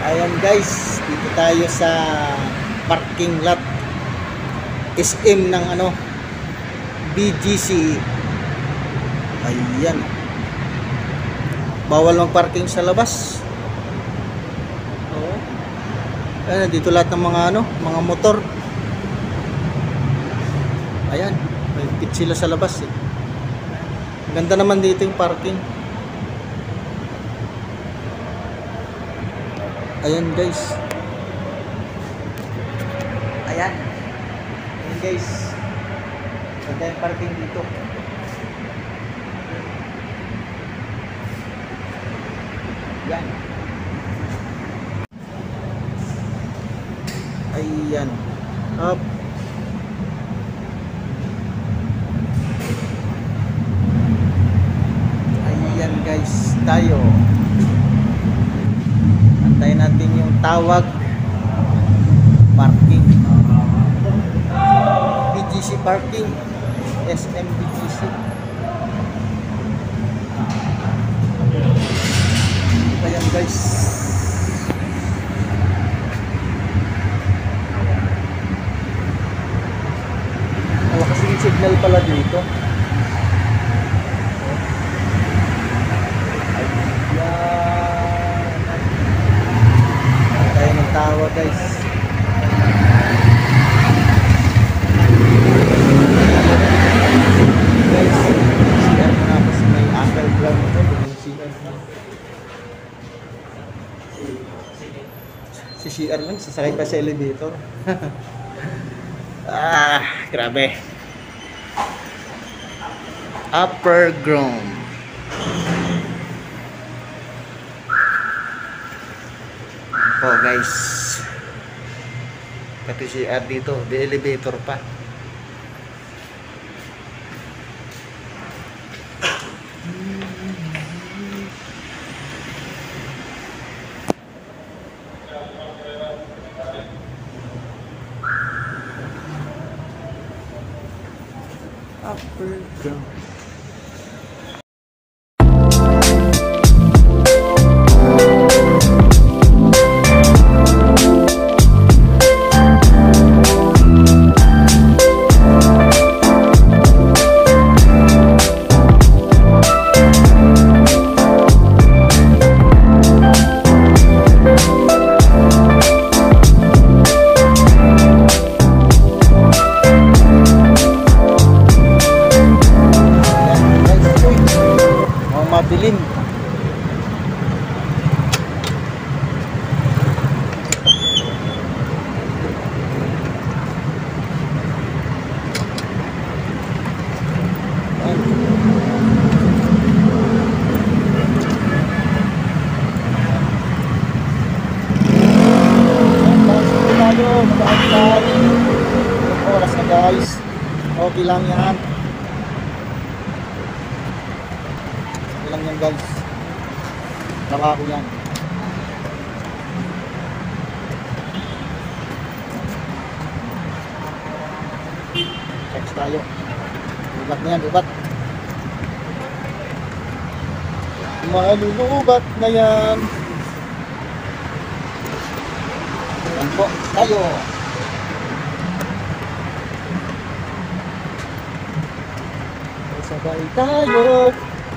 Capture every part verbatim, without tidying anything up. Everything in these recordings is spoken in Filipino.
Ayan guys, dito tayo sa parking lot S M ng ano B G C. Ayan. Bawal mag-parking sa labas. Oo. Ayan, dito lahat ng mga ano, mga motor. Ayan, may pit sila sa labas eh. Ganda naman dito yung parking. Ayan guys. Ayan. Ayan guys. Ganda yung parking dito. Ayan. Ayan. Up. Ayan guys. Tayo. Antayin natin yung tawag parking B G C parking S M B G C. Ayan guys, malakas yung signal pala dito. Tayo ng tawa guys. Guys, C R na ako sa may angle ground ito. C R na. Si C R lang, sasakay pa sa elevator. Ah, grabe. Upper ground. Oh guys, pati si R dito, di elevator pa. Upper ground. Madilim. Oras na guys. Okay lang yan. Lang yan guys, trabaho yan. Checks tayo. Lubat na yan, lubat. Malulubat na yan. Yan po, tayo. Sabay tayo.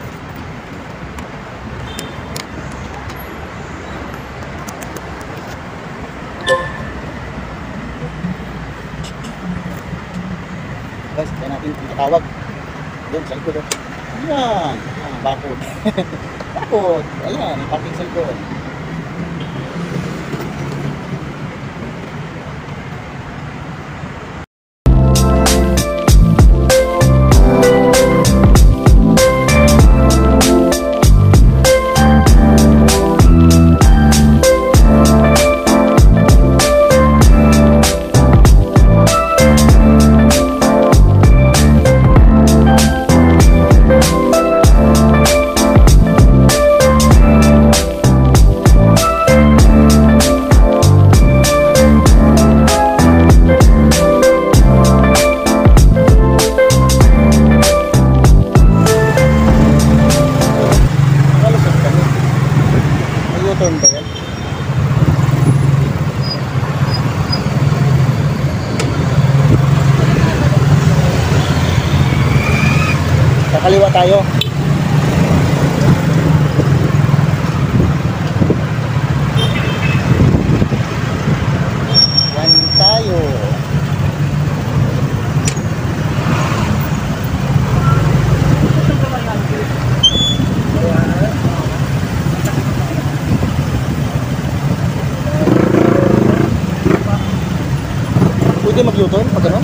Guys, kaya natin matawag doon sa likod. Ayan, ah, bakod. Bakod, ayan, parking sa likod. Kakaliwa tayo. Yan tayo. Pwede mag-U-turn pag gano'n?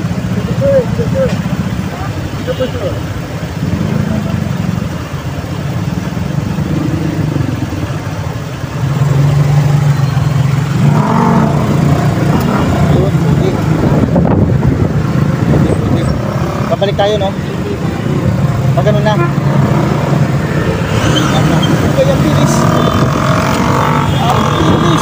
Yun, pwede. Pwede, pwede. Babalik tayo, no? Pag gano'n na. Yan na. Okay, ang bilis. Ang bilis.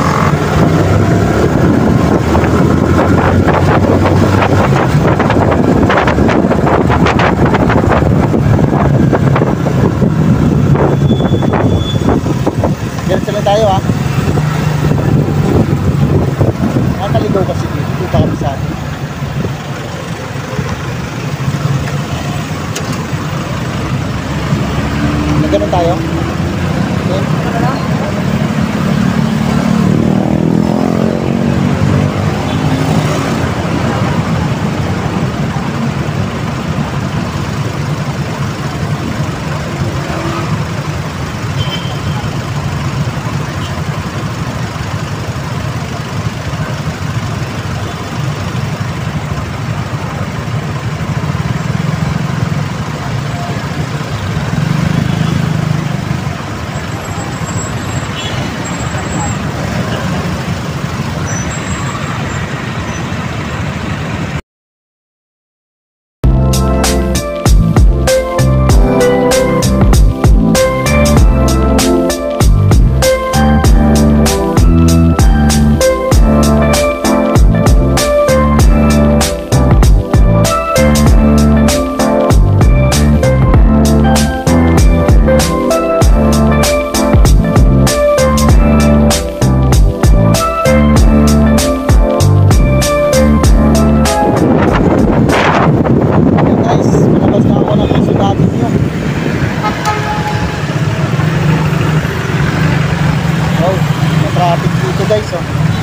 Diretso lang tayo, ha. Nakakaligaw kasi dito. Dito pa kami sa atin. Nagganon tayo. Okay. Traffic dito guys, oh.